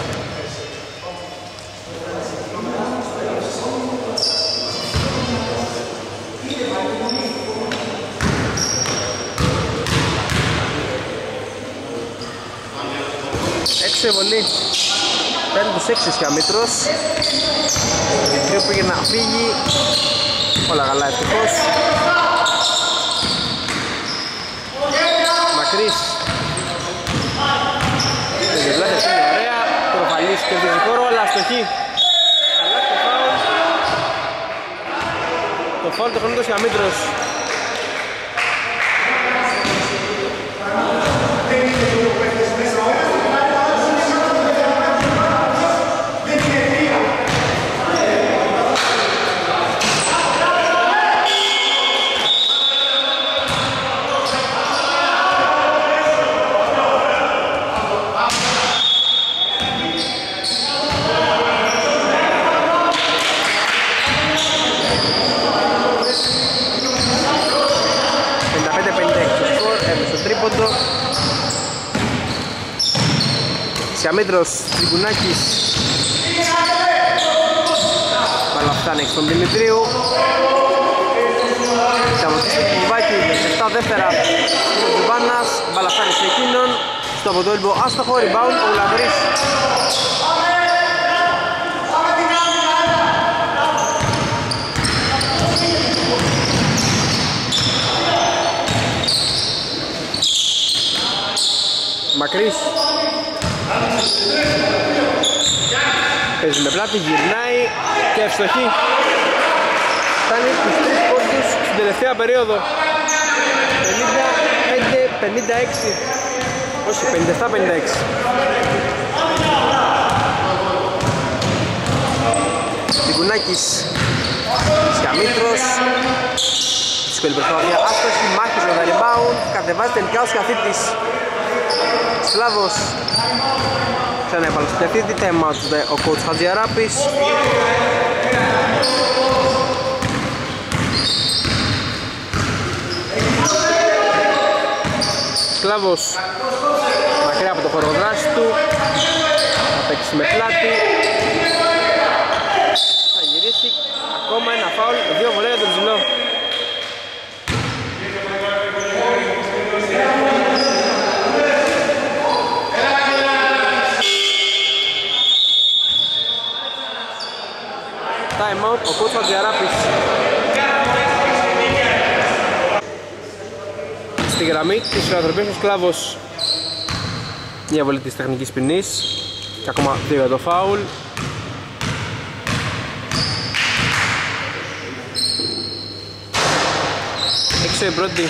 Έξω η βολή, παίρνει τους έξι ο Σιαμήτρος. Τρίο πήγε να φύγει, όλα καλά ευτυχώς. Μακρύς, η διπλάθεια είναι ωραία, προφαλής και χώρο, αλλά αστοχή. Καλά το φάουλ. Το φάουλ το χρόνο το Σιαμήτρος. Σιαμήτρος, Τρικουνάκης. Μπάλα φτάνει στον Δημητρίου. Ξαμωτής του Κουβάκη, επτά δεύτερα ο Τζουβάνας. Μπάλα φτάνει σε εκείνον. Στο αποτόλυπο άστοχο, rebound ο Λαβρής. Μακρύς. Παίζει με πλάτη, γυρνάει και ευστοχή. Φτάνει τους τρεις πόντους στην τελευταία περίοδο. πενήντα πέντε πενήντα έξι. Όχι, πενήντα επτά πενήντα έξι. Δικουνάκης, Σιαμήτρος. Δύσκολη προσπάθεια, άστοχη, μάχης με τα rebound. Κατεβάζει τελικά ο Σκαθήτης. Σλάβος. Ξανά έβαλε στο Σκαθήτη, time out ο coach Χατζιαράπης. Σλάβος μακριά από το χώρο δράση του. Θα παίξει με πλάτη. Θα γυρίσει ακόμα ένα φάουλ, δύο βολές για τον ψηλό. Time out, ο coach Χατζιαράπης. Στη γραμμή της φιλανθρωπίας ο Σκλάβος. Μια βολή της τεχνικής ποινής και ακόμα δύο για το φάουλ. Έξω η πρώτη.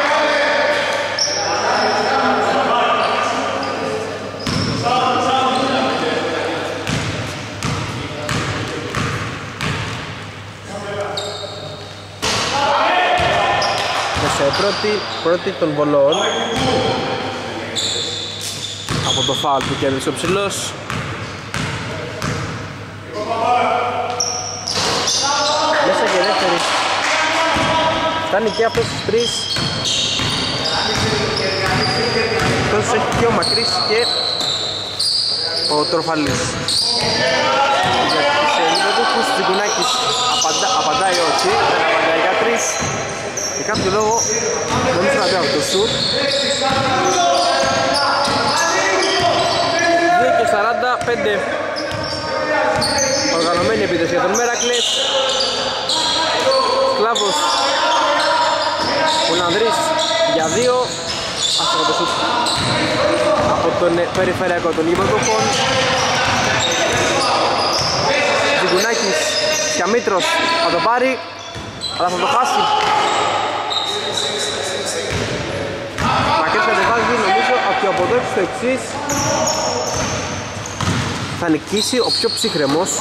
Πρώτη, πρώτη των βολών από το φάουλ που κέρδισε ο ψηλός. Μέσα και δεύτερη. Φτάνει και αυτός τους τρεις. Αυτός έχει και ο Μακρύς και ο Τροφαλής. Σε λιποτούχους Τζιγκουνάκης απαντά, απαντάει όχι, δεν απαντάει για τρεις. Για κάποιο λόγο νομίζω να δει αυτό το σουτ. δύο και σαράντα πέντε. Οργανωμένη επίθεση για τον Μέρακλες. Σκλάβος. Ο Λανδρής για δύο. Άστοχο το σουτ από τον περιφερειακό των Λιβοτούχων. Ζιγκουνάκης, Σιαμήτρος θα το πάρει, αλλά θα το χάσει. Μακρύς κατεβάζει, νομίζω ότι από εδώ στο εξής θα νικήσει ο πιο ψύχρεμος.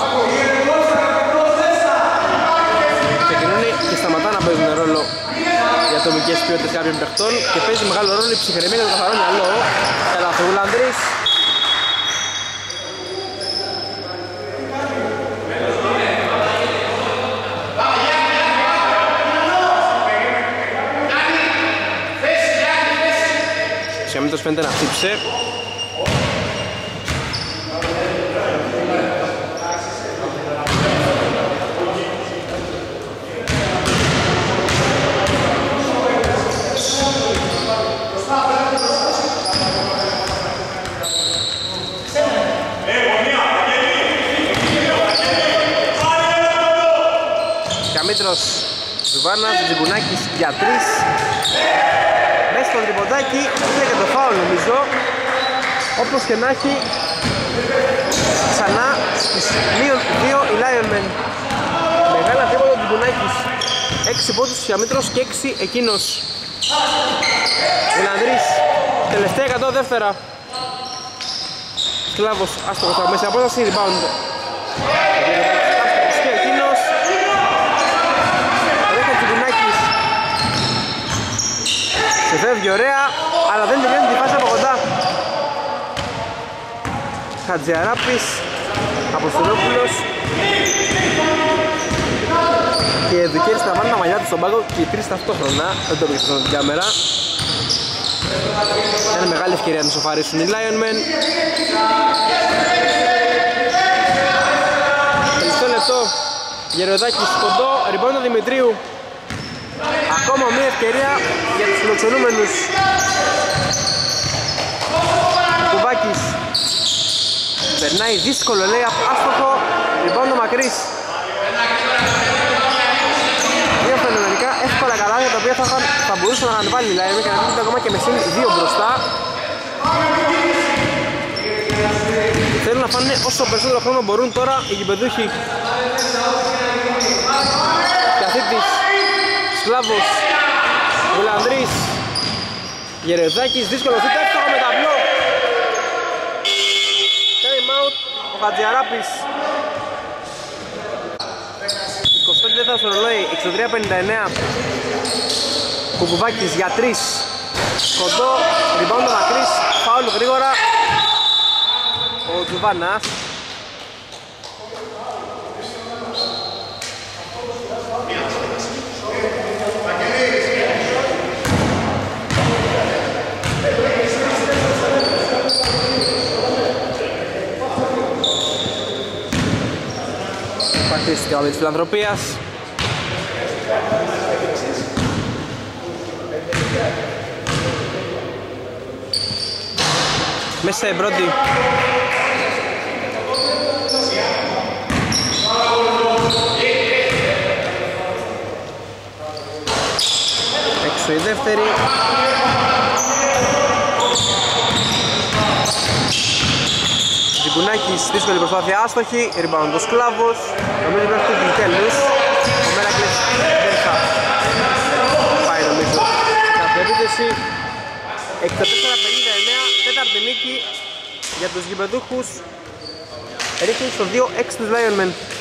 Ξεκινούν και σταματά να παίζουν ρόλο οι ατομικές ποιότητες κάποιων παιχτών και παίζει μεγάλο ρόλο η ψυχραιμία και το καθαρό μυαλό. Καλαθογουλανδρής. Ιαμήτρος φαίνεται να χτύψε. Ιαμήτρος, Ζουβάνας, Τζιγκουνάκης για τρεις. Μέσα στο τριποντάκι, είναι και το φάουλ νομίζω. Όπως και να έχει, ξανά στις μείον δύο οι Lionmen. Μεγάλα τρίποτα του Τζιγκουνάκης. έξι πόντους του Ιαμήτρος και έξι εκείνος. Βιλανδρής, τελευταία εκατό δεύτερα. Σκλάβος, άστοχος από μέσα απόσταση, rebound. Άστοχος και εκείνος. Ρέχα Τζιγκουνάκης. Σε φεύγει ωραία, αλλά δεν τελειώνει τη φάση από κοντά. Χατζιαράπης, Αποστολόπουλος και Δουκέρης θα βάλουν τα μαλλιά του στον πάγκο και οι τρεις ταυτόχρονα, δεν το πήγε στην κάμερα. Είναι μεγάλη ευκαιρία να σοφαρίσουν οι Lionmen. Τελευταίο λεπτό, Γεροδάκης κοντό, rebound Δημητρίου. Ακόμα μία ευκαιρία για τους φιλοξενούμενους. Κουβάκης περνάει δύσκολο, λέει, άστοχο, rebound μακρύς. Δύο φαινομενικά εύκολα καλάδια τα οποία θα, θα μπορούσαν να ανεβάλει η Lionmen και να μην ακόμα και με σύν δύο μπροστά. Θέλουν να φάνε όσο περισσότερο χρόνο μπορούν τώρα οι γηπεδούχοι. Καθήτης, Σκλάβος, Βουλανδρής, Γερεδάκης, δύσκολο σούτ, εύστοχο με ταμπλό. Time out, ο Χατζιαράπης. είκοσι πέντε δεύτερα στο ρολόι, εξήντα τρία πενήντα εννέα. Κουκουβάκης για τρεις. Κοντό, rebound μακρύς, φάουλ γρήγορα. Ο Τζουβάνας. Παρτίστηκε ο της φιλανθρωπίας. Μέσα η πρώτη. Έξω η δεύτερη. Τζιγκουνάκης, δύσκολη προσπάθεια, άστοχη, rebound ο Σκλάβος. Νομίζω μέχρι του τέλους. Ο Μέρακλης δεν θα πάει νομίζω κάποια επίθεση. εξήντα τέσσερα πενήντα εννέα, τέταρτη νίκη για τους γηπεδούχους. Ρίχνει στο δύο έξι τους Lionmen.